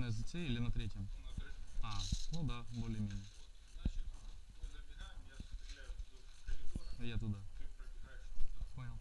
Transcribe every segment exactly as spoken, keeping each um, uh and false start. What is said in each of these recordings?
на ЗЦ или на третьем? А, ну да, более-менее. Я туда. Понял.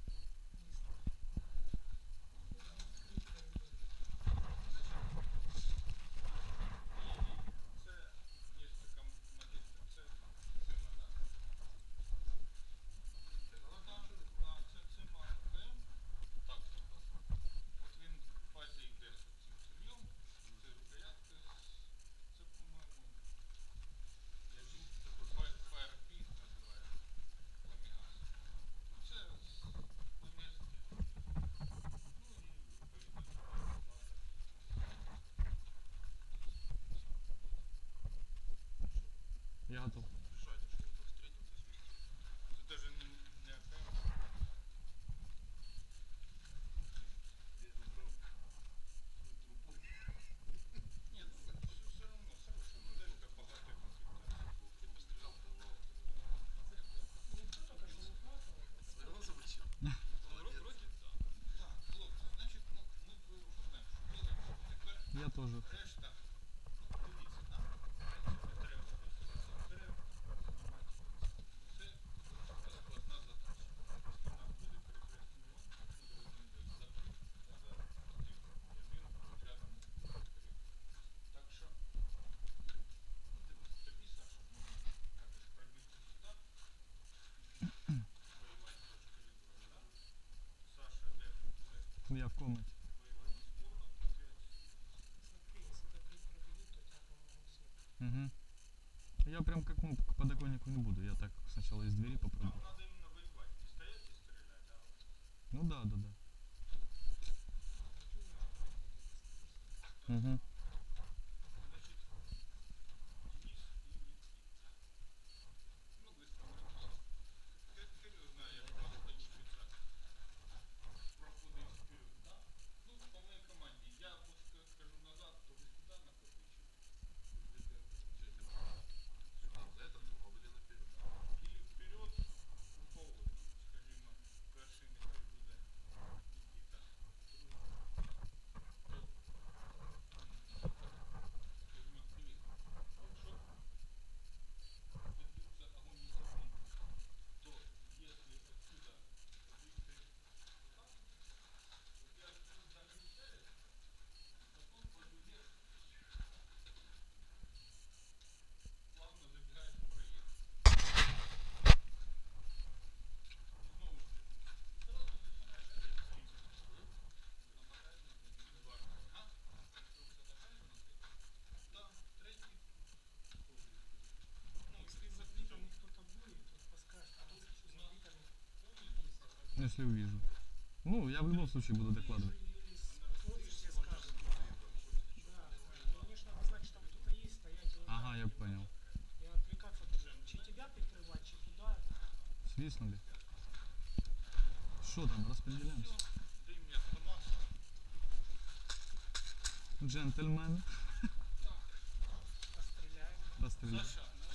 Я готов. Я тоже. Я в комнате. Угу. Я прям как ну, к подоконнику не буду. Я так сначала из двери попробую. Ну да, да, да. Угу. Если увижу. Ну, я в любом случае буду докладывать. Ага, я понял. Свистнули. Что там, распределяемся? Джентльмен. Расстреляем.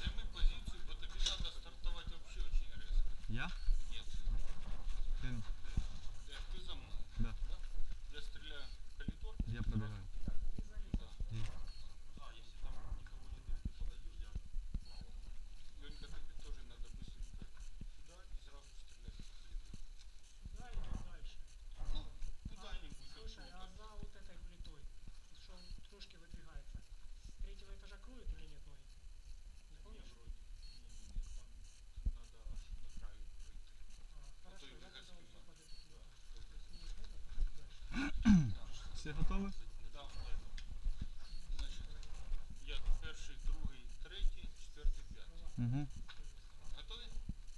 Я? Нет. Хрен. Ты за мной? Да. Я стреляю в коридор. Я пробегаю. Да. А, если там никого нет, ты подойдешь, я право. Ленька, тебе тоже надо быстренько сюда и сразу стрелять в коридор. Сюда или дальше? Ну, куда-нибудь. Слушай, а за вот этой плитой, что он трошки выдвигается, с третьего этажа кроет или нет ноги? Не помнишь? Не, вроде. Не, не, нет, там надо аж до краю пройти. А, хорошо, то и я выход тогда спина. вот подойду туда. Да. То есть не это, а дальше. Все готовы? Да, значить, я перший, другий, третій, четвертий, п'ятий. Угу. Готові?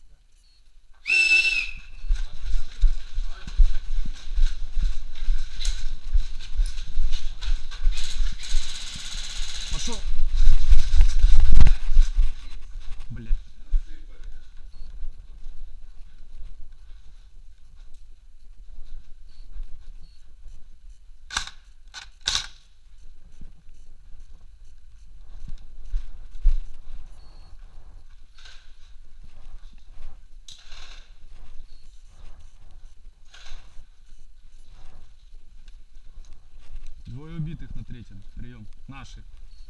Пошел. Бля. Двое убитых на третьем. Прием. Наши.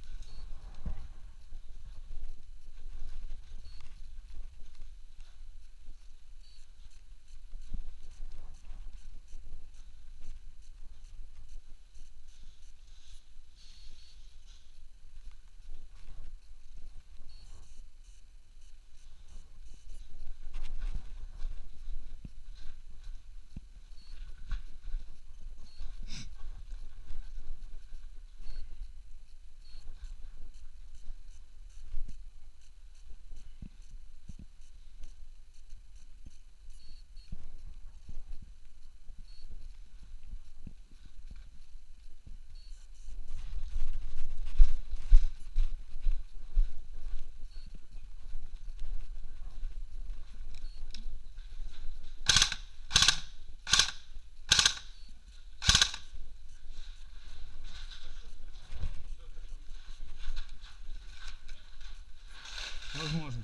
Возможно.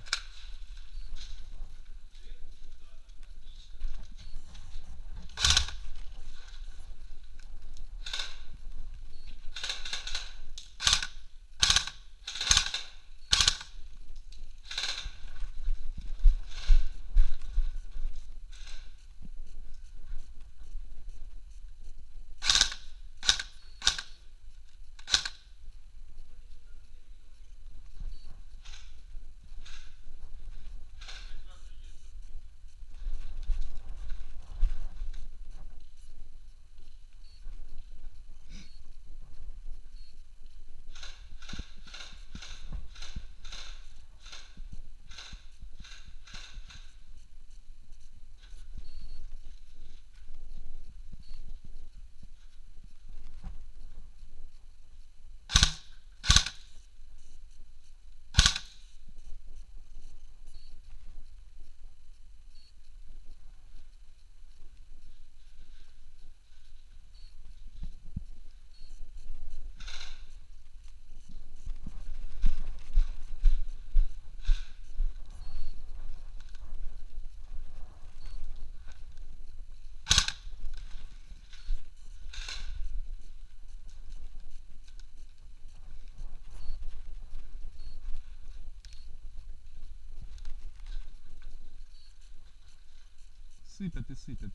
Сыпят и сыпят.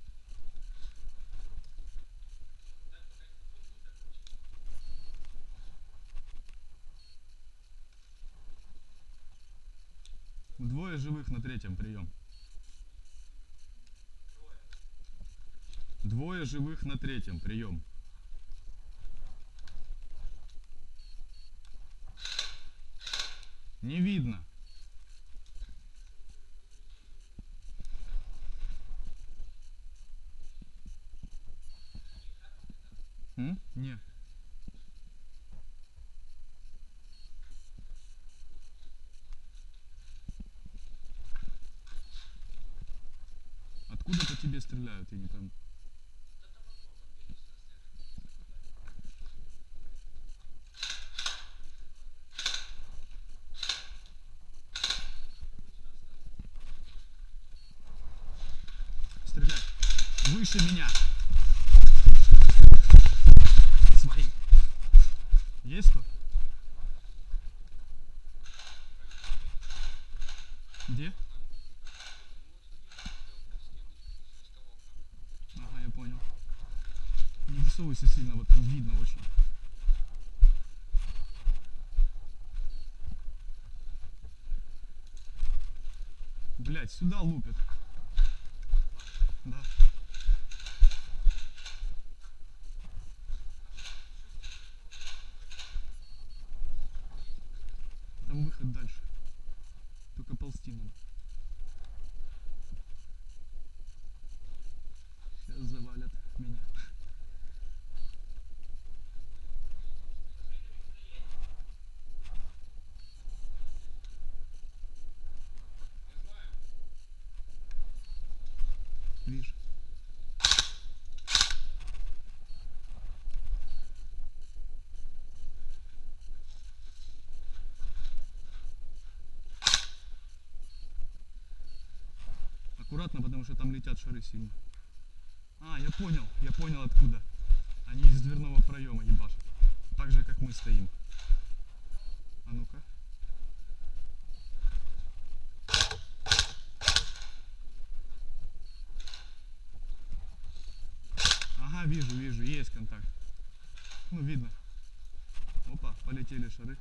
Двое живых на третьем, прием. Двое живых на третьем, прием. Не видно. М? Не. Откуда по тебе стреляют, я не пойму. Стреляй. Выше меня. Свои. Есть кто? Где? Ага, я понял. Не высовывайся сильно, вот там видно очень. Блять, сюда лупят. Да. Там выход дальше. Только ползти надо. Сейчас завалят меня. Вижу. Аккуратно, потому что там летят шары сильно. А, я понял, я понял откуда. Они из дверного проема ебашат. Так же, как мы стоим. контакт. Ну, видно. Опа, полетели шары.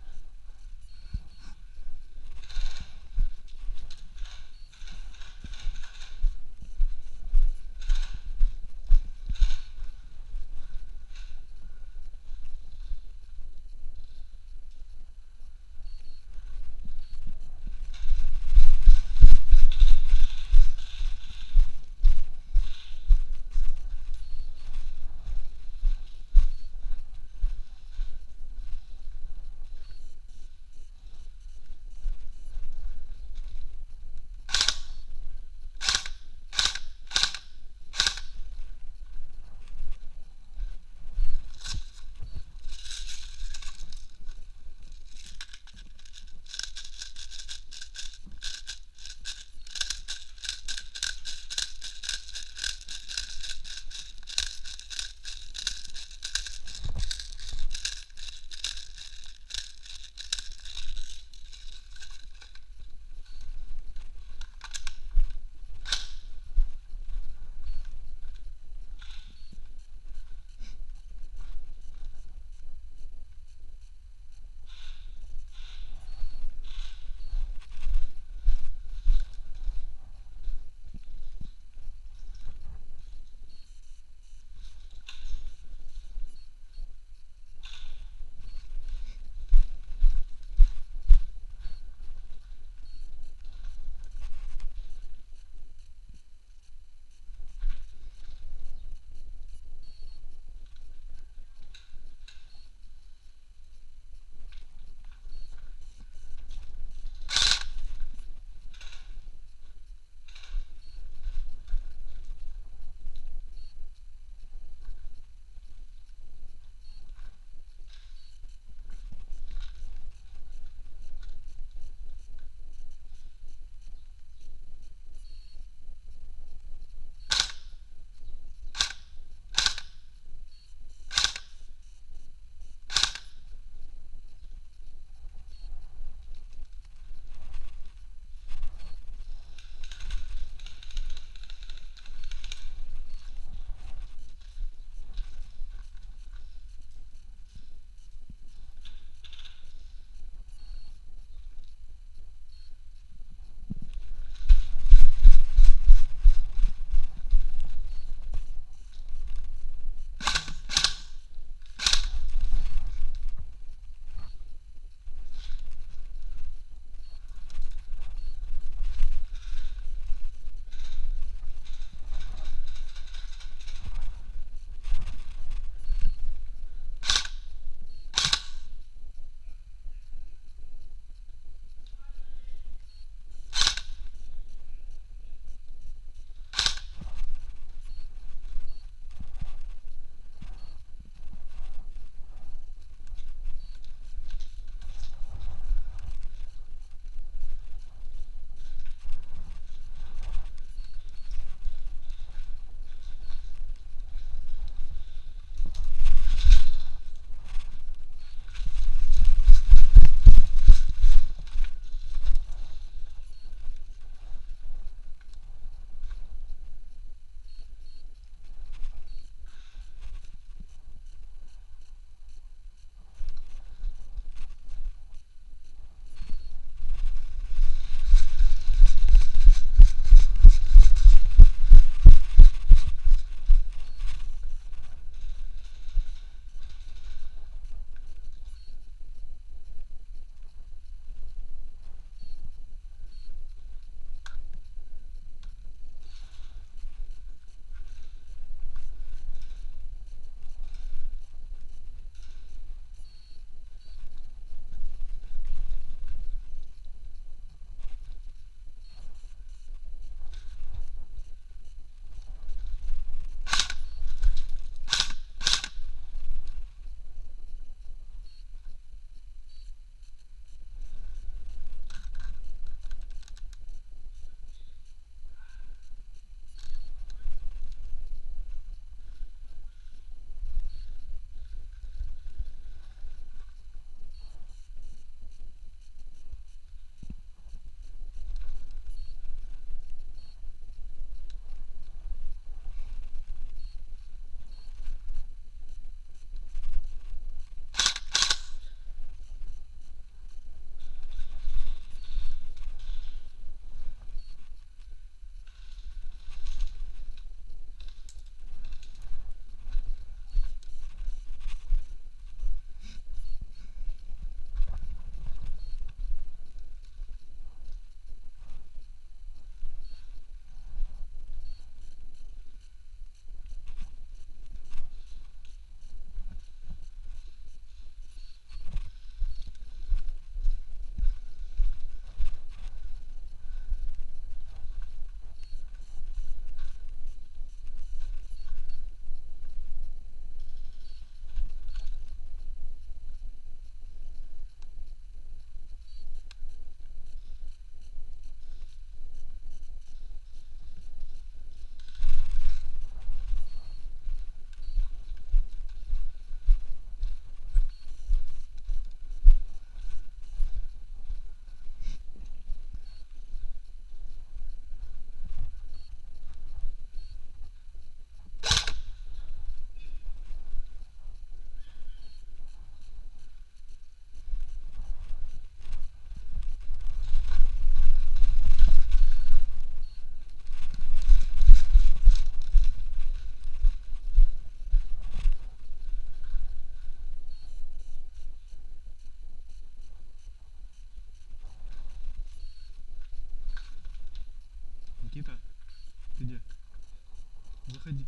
заходи.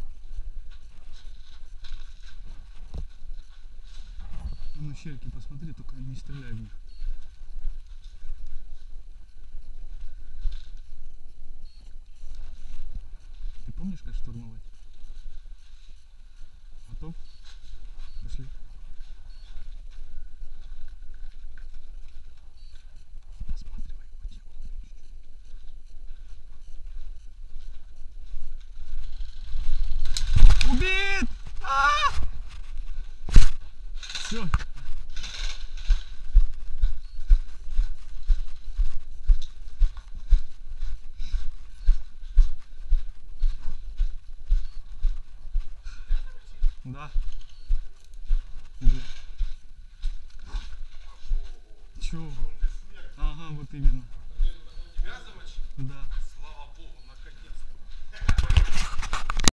Ну, щельки посмотри, только не стреляй в них. Ты помнишь, как штурмовать? Готов? Пошли. Осматривай его тело чуть-чуть. Убит! Все. Да. Бля. Чё? Ага, вот именно. Тебя замочить? Да.